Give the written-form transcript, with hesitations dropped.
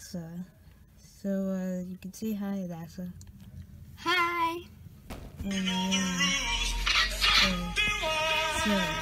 Adassa. So you can say hi, Adassa. Hi. And so